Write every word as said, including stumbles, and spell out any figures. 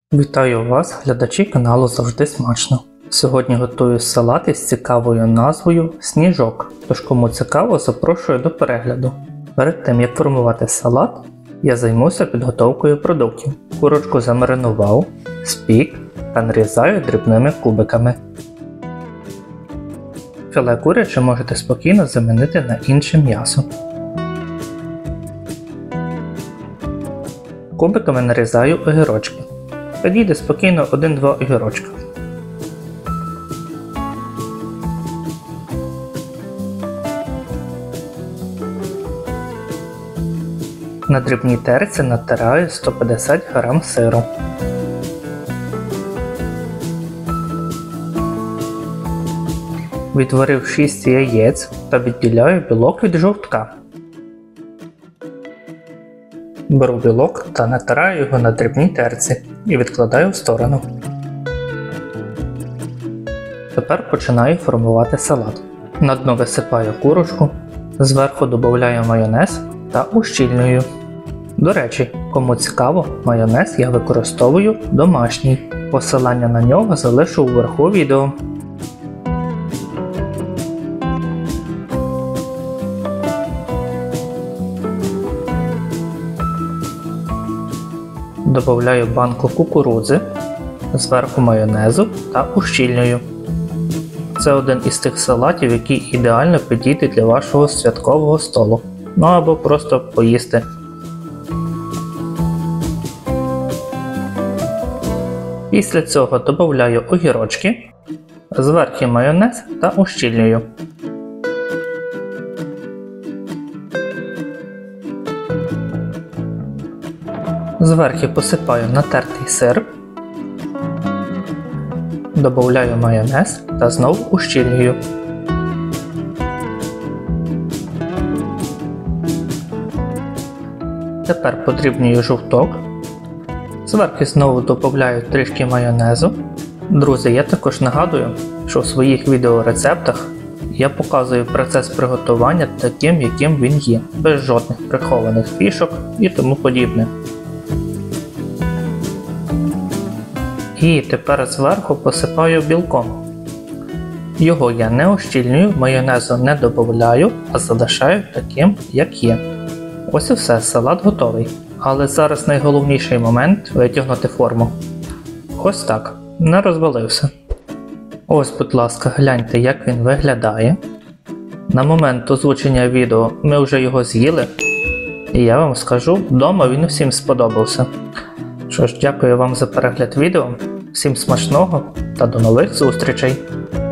Вітаю вас, глядачі каналу Завжди Смачно. Сьогодні готую салат із цікавою назвою «Сніжок», тож кому цікаво, запрошую до перегляду. Перед тим як формувати салат, я займуся підготовкою продуктів. Курочку замаринував, спік та нарізаю дрібними кубиками. Філе куряче можете спокійно замінити на інше м'ясо. Кубиками нарізаю огірочки. Підійде спокійно один-два огірочка. На дрібній терці натираю сто п'ятдесят грам сиру. Відварив шість яєць та відділяю білок від жовтка. Беру білок та натираю його на дрібній терці і відкладаю в сторону. Тепер починаю формувати салат. На дно висипаю курочку, зверху додаю майонез та ущільнюю. До речі, кому цікаво, майонез я використовую домашній. Посилання на нього залишу вверху відео. Добавляю банку кукурудзи, зверху майонезу та ущільнюю. Це один із тих салатів, який ідеально підійде для вашого святкового столу. Ну або просто поїсти. Після цього додаю огірочки, зверху майонез та ущільнюю. Зверху посипаю натертий сир, додаю майонез та знову ущільнюю. Тепер подрібнюю жовток, зверху знову додаю трішки майонезу. Друзі, я також нагадую, що в своїх відеорецептах я показую процес приготування таким, яким він є, без жодних прихованих фішок і тому подібне. І тепер зверху посипаю білком. Його я не ущільнюю, майонезу не додаю, а залишаю таким, як є. Ось і все, салат готовий. Але зараз найголовніший момент – витягнути форму. Ось так, не розвалився. Ось, будь ласка, гляньте, як він виглядає. На момент озвучення відео ми вже його з'їли. І я вам скажу, вдома він усім сподобався. Що ж, дякую вам за перегляд відео, всім смачного та до нових зустрічей!